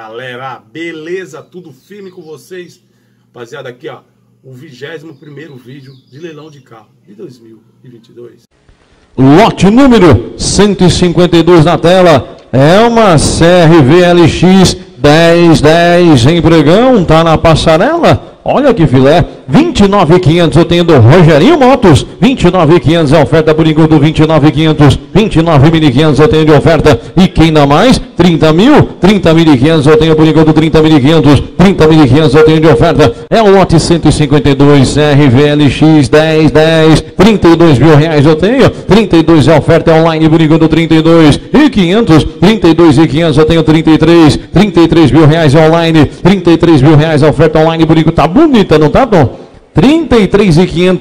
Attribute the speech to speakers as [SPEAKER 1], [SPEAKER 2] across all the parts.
[SPEAKER 1] Galera, beleza? Tudo firme com vocês? Rapaziada, aqui ó, o 21º vídeo de leilão de carro de 2022.
[SPEAKER 2] Lote número 152 na tela, é uma CR-V LX 1010 em pregão, tá na passarela. Olha que filé, 29.500 eu tenho do Rogerinho Motos, 29.500 é oferta por enquanto, 29.500, 29.500 eu tenho de oferta, e quem dá mais? 30 mil, 30.500 eu tenho por enquanto, 30.500, 30.500 eu tenho de oferta, é o lote 152, CR-V-LX 1010, 32 mil reais eu tenho, 32 é oferta online por enquanto, 32.500, 32.500 eu tenho 33 mil reais online, 33 mil reais a oferta online por enquanto, tá bonita, não tá, Tom? 33.500,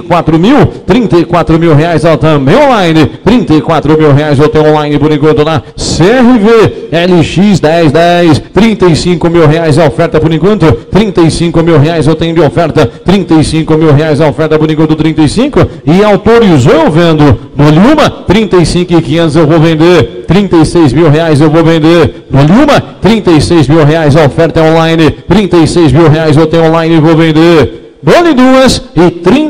[SPEAKER 2] 34 mil reais também online, 34 mil reais eu tenho online por enquanto na CR-V LX 1010, 35 mil reais a oferta por enquanto, 35 mil reais eu tenho de oferta, 35 mil reais a oferta por enquanto, 35, e autorizou eu vendo, dou-lhe uma, 35.500 eu vou vender, 36 mil reais eu vou vender, dou-lhe uma, 36 mil reais a oferta é online, 36 mil reais eu tenho online e vou vender. Dole duas e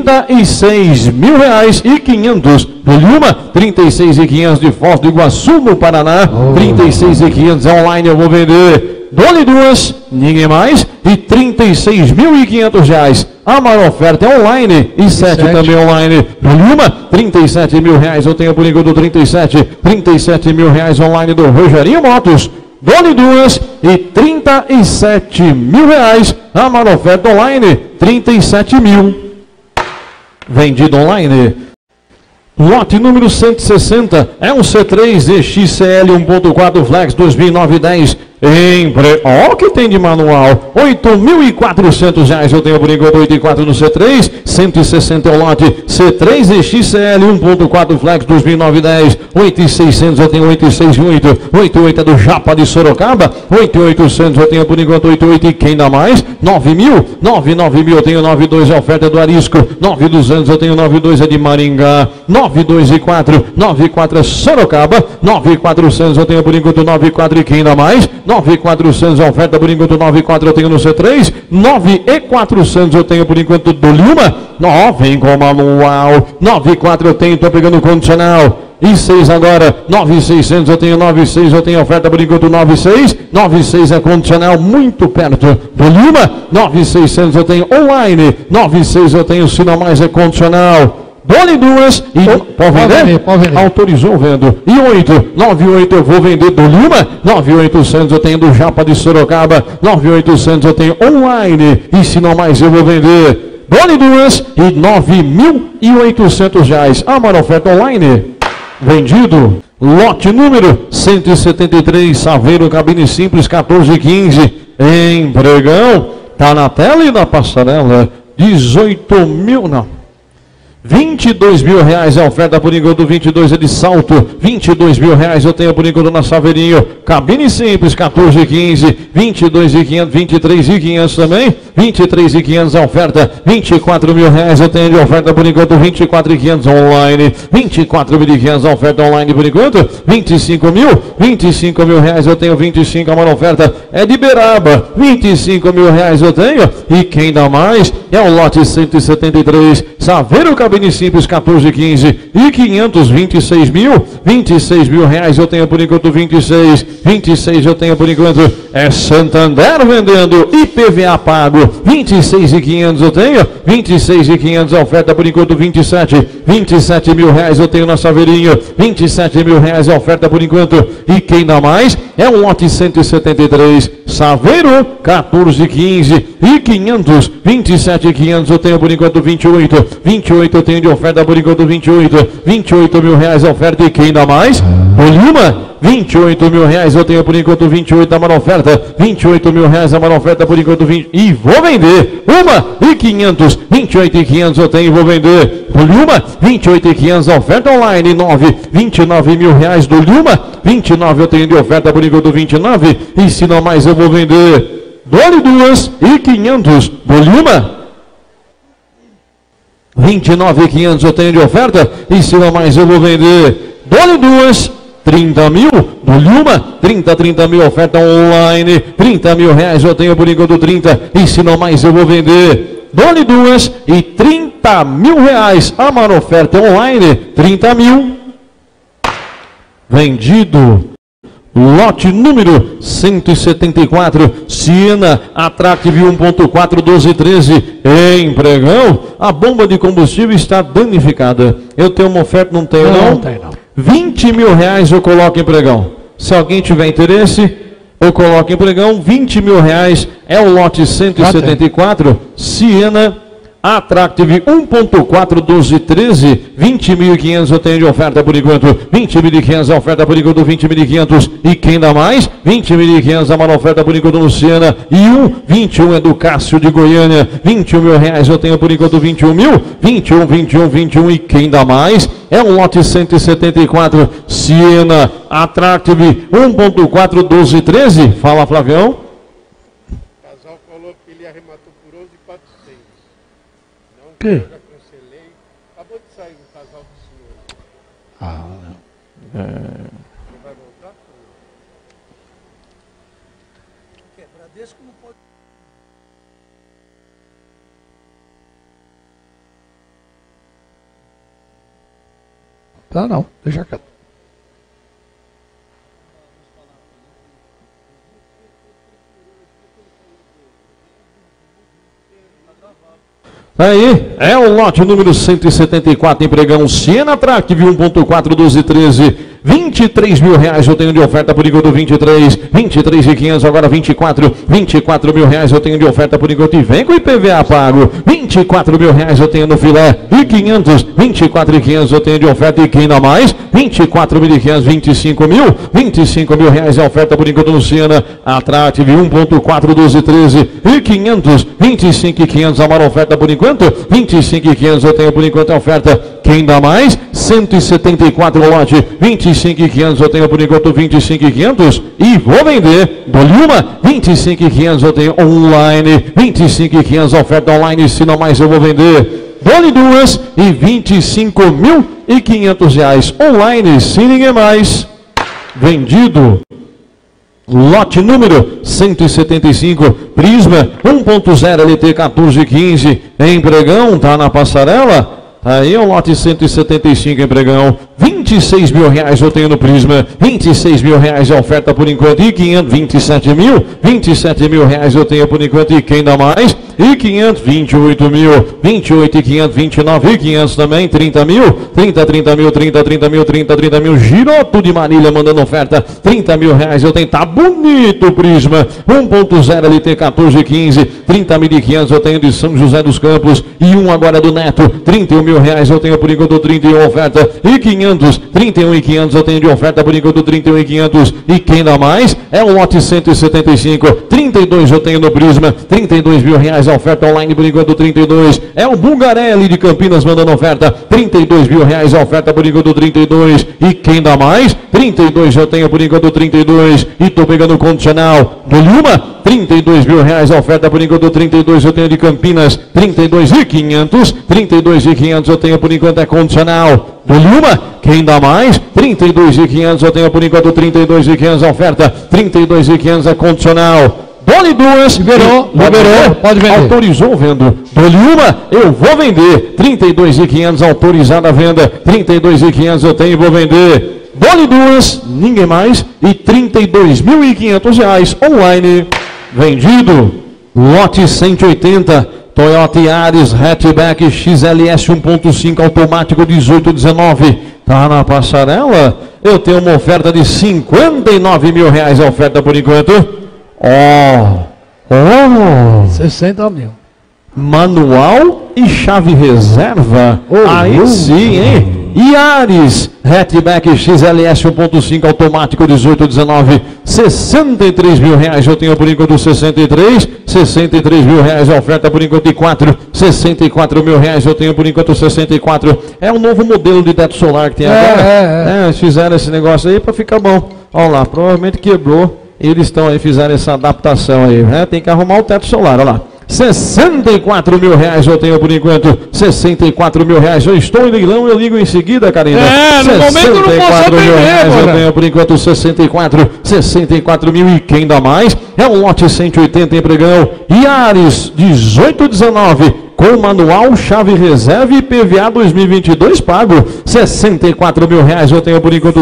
[SPEAKER 2] 36 mil reais e 500. Dole uma, 36.500 de Foz do Iguaçu no Paraná. 36.500 online eu vou vender. Dole duas, ninguém mais, e 36.500 reais. A maior oferta é online e 7 também online. Dole uma, 37 mil reais eu tenho por enquanto, 37 mil reais online do Rogerinho Motos. Dole duas e 37 mil reais. A maior oferta online, 37 mil. Vendido online. Lote número 160 é um C3 XCL 1.4 Flex 2009-10. Olha o que tem de manual, 8.400 reais eu tenho por enquanto, 8.400 no C3, 160 é o lote, C3 XCL 1.4 Flex 2009-10, 8.600 eu tenho 8.608, 8.8 é do Japa de Sorocaba, 8.800 eu tenho por enquanto, 8.8 e quem dá mais? 9.000 eu tenho 9.2 é a oferta do Arisco, 9.200 eu tenho 9.2 é de Maringá, 9.2 e 4, 9.4 é Sorocaba, 9.400 eu tenho por enquanto, 9.4 e quem dá mais? 9.400 a oferta por enquanto, 9.4 eu tenho no C3, 9.400 eu tenho por enquanto do Lima, 9 com manual, 9.4 eu tenho, estou pegando condicional, e 6 agora, 9.600 eu tenho, 9.6 eu tenho oferta por enquanto, 9.6 é condicional, muito perto do Lima, 9.600 eu tenho online, 9.6 eu tenho, se não mais é condicional. Dole duas e pode vender? Autorizou vendo. E 9.8 eu vou vender do Lima. 9.800 eu tenho do Japa de Sorocaba. 9.800 eu tenho online. E se não mais eu vou vender. Dole duas e 9.800 reais. A maior oferta online. Vendido. Lote número 173. Saveiro, cabine simples 1415. Em pregão. Tá na tela e na passarela. 18 mil. Não. 22 mil reais é a oferta por enquanto, 22 é de Salto, 22 mil reais eu tenho por enquanto na Saveirinho, cabine simples, 14,15, 22.500, 23.500 também, 23.500 a oferta, 24 mil reais eu tenho de oferta por enquanto, 24.500 online, 24.500 a oferta online por enquanto, 25 mil reais eu tenho, 25 a maior oferta é de Beraba, 25 mil reais eu tenho, e quem dá mais é o lote 173, Saveiro cabine simples 14,15 e 500, 26 mil reais eu tenho por enquanto, 26 eu tenho por enquanto, é Santander vendendo, IPVA pago, 26.500 eu tenho, 26.500 a oferta por enquanto, 27 mil reais eu tenho na Saveirinho, 27 mil reais a oferta por enquanto, e quem dá mais é o lote 173, Saveiro 14,15 e 500, 27.500 eu tenho por enquanto, 28 eu tenho de oferta por enquanto, 28 mil reais a oferta, e quem dá mais? O Lima, 28 mil reais eu tenho por enquanto, 28 a maior oferta, 28 mil reais a maior oferta por enquanto, 20, e vou vender, 1.500, 28.500 eu tenho e vou vender, do Lima, 28.500 a oferta online, 29 mil reais do Lima, 29 eu tenho de oferta por enquanto, 29, e se não mais eu vou vender, dole duas e 500 do Lima, 29.500 eu tenho de oferta, e se não mais eu vou vender, dole duas, 30 mil. Dou-lhe uma, 30 mil, oferta online, 30 mil reais eu tenho por enquanto 30, e se não mais eu vou vender. Dou-lhe duas e 30 mil reais. A maior oferta online, 30 mil. Vendido. Lote número 174, Siena Attractive 1.4 1213, em pregão. A bomba de combustível está danificada. Eu tenho uma oferta, não tenho não?
[SPEAKER 3] Não tem não.
[SPEAKER 2] 20 mil reais eu coloco em pregão. Se alguém tiver interesse, eu coloco em pregão. 20 mil reais é o lote 174, Siena Attractive 1.4 1213, 20.500 eu tenho de oferta por enquanto, 20.500 a oferta por enquanto, 20.500 e quem dá mais? 20.500 a maior oferta por enquanto no Siena, e 21 é do Cássio de Goiânia, 21 mil reais eu tenho por enquanto, 21 mil, 21 e quem dá mais? É um lote 174, Siena Attractive 1.4 1213, fala Flavião.
[SPEAKER 4] O casal falou que ele arrematou por 11.400.
[SPEAKER 3] Que?
[SPEAKER 4] Eu já cancelei. Acabou de sair um casal do senhor.
[SPEAKER 3] Ah,
[SPEAKER 4] Você vai voltar?
[SPEAKER 5] Bradesco não pode.
[SPEAKER 3] tá não, deixa quieto.
[SPEAKER 2] Aí, é o lote número 174 em pregão, Siena Attractive 1.4 1213, 23 mil reais eu tenho de oferta por enquanto, 23.500, agora 24 mil reais eu tenho de oferta por enquanto, e vem com IPVA pago, 24 mil reais eu tenho no filé, e 24.500 eu tenho de oferta, e quem dá mais? 24.500, 25 mil reais é a oferta por enquanto no Siena Attractive 1.4 1213, e 25.500 a maior oferta por enquanto, 25.500 eu tenho por enquanto a oferta, quem dá mais? 174 lote, 25.500 eu tenho por enquanto, 25.500 e vou vender, dou-lhe uma, 25.500 eu tenho online, 25.500 oferta online, se não mais eu vou vender, dou-lhe duas e 25.500 reais online, se ninguém mais, vendido. Lote número 175, Prisma 1.0 LT 1415, em pregão, tá na passarela. Aí é o lote 175 em pregão, 26 mil reais eu tenho no Prisma, 26 mil reais é a oferta por enquanto, e 27 mil reais eu tenho por enquanto, e quem dá mais? E 28 mil, 28.500, 29.500 também, 30 mil, Giroto de Marília mandando oferta, 30 mil reais eu tenho, tá bonito o Prisma, 1.0 LT 1415, 30.500 eu tenho de São José dos Campos, e um agora do Neto, 31 mil reais eu tenho por enquanto, 31 oferta, e 31.500 eu tenho de oferta por enquanto, 31.500, e quem dá mais? É o lote 175, 32 eu tenho no Prisma, 32 mil reais a oferta online por enquanto, 32, é o Bulgarelli de Campinas mandando oferta, 32 mil reais a oferta por enquanto, 32, e quem dá mais? 32 eu tenho por enquanto, 32, e tô pegando o condicional, dou-lhe uma, 32 mil reais a oferta por enquanto, 32 eu tenho de Campinas, 32.500 eu tenho por enquanto, é condicional, dou-lhe uma, quem dá mais? 32.500 eu tenho por enquanto, 32.500 a oferta, 32.500 é condicional, dou-lhe duas, liberou,
[SPEAKER 3] pode vender.
[SPEAKER 2] Autorizou vendo, dou-lhe uma, eu vou vender, 32.500 autorizada a venda, 32.500 eu tenho e vou vender, dou-lhe duas, ninguém mais, e 32.500 reais online, vendido. Lote 180, Toyota Yaris Hatchback XLS 1.5 automático 1819, tá na passarela, eu tenho uma oferta de 59 mil reais a oferta por enquanto,
[SPEAKER 3] 60 mil.
[SPEAKER 2] Manual e chave reserva, aí sim, hein? Yaris Hatchback XLS 1.5 automático 1819, 63 mil reais eu tenho por enquanto, 63 mil reais a oferta por enquanto, e 64 mil reais eu tenho por enquanto, 64, é um novo modelo de teto solar que tem agora, eles fizeram esse negócio aí para ficar bom, olha lá, provavelmente quebrou, eles estão aí, fizeram essa adaptação aí, né? Tem que arrumar o teto solar, olha lá, 64 mil reais eu tenho por enquanto. 64 mil reais. Eu estou em leilão, eu ligo em seguida, Karina.
[SPEAKER 3] No momento eu não posso
[SPEAKER 2] 64 mil reais eu tenho por enquanto. 64 mil. E quem dá mais é o lote 180 em pregão. Yaris 1819. Com manual, chave reserva e PVA 2022 pago. 64 mil reais eu tenho por enquanto.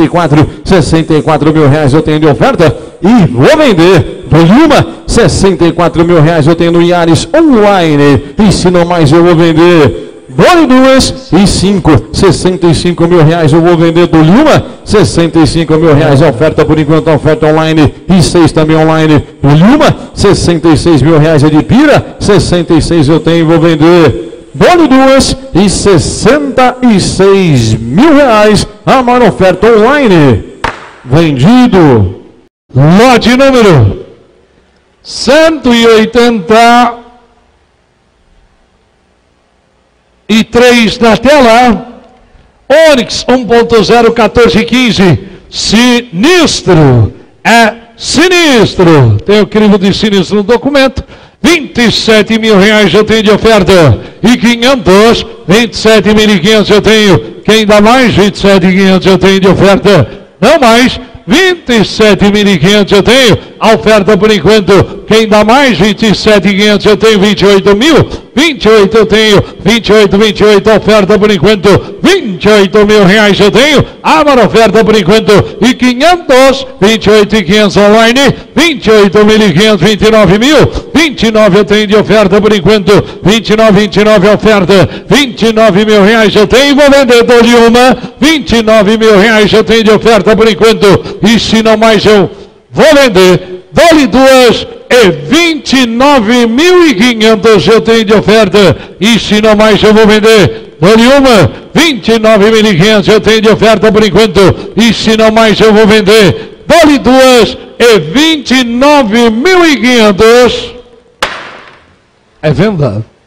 [SPEAKER 2] 64 mil reais eu tenho de oferta. E vou vender. Dou-lhe uma. 64 mil reais eu tenho no Yaris online. E se não mais eu vou vender. Dou-lhe duas e 5. 65 mil reais eu vou vender. Dou-lhe uma. 65 mil reais a oferta por enquanto. A oferta online. E 6 também online. Dou-lhe uma. 66 mil reais é de pira. 66 eu tenho e vou vender. Dou-lhe duas e 66 mil reais. A maior oferta online. Vendido.
[SPEAKER 3] Lote número 183 na tela. Onix 1.0 1415. Sinistro. É sinistro. Tem o crivo de sinistro no documento. 27 mil reais eu tenho de oferta. E 500. 27.500 eu tenho. Quem dá mais? 27.500 eu tenho de oferta. Não mais. 27.500 eu tenho, a oferta por enquanto, quem dá mais? 27.500 eu tenho, 28 mil, 28 eu tenho, 28, a oferta por enquanto, 28 mil reais eu tenho, a maior oferta por enquanto, e 500, 28.500 online, 28.500, 29 mil, 29 eu tenho de oferta por enquanto, 29 a oferta, 29 mil reais eu tenho, vou vender, dou-lhe uma, 29 mil reais eu tenho de oferta por enquanto, e se não mais eu vou vender, dou-lhe duas e 29.500 eu tenho de oferta, e se não mais eu vou vender, dou-lhe uma, 29.500 eu tenho de oferta por enquanto, e se não mais eu vou vender, dou-lhe duas e 29.500. É venda.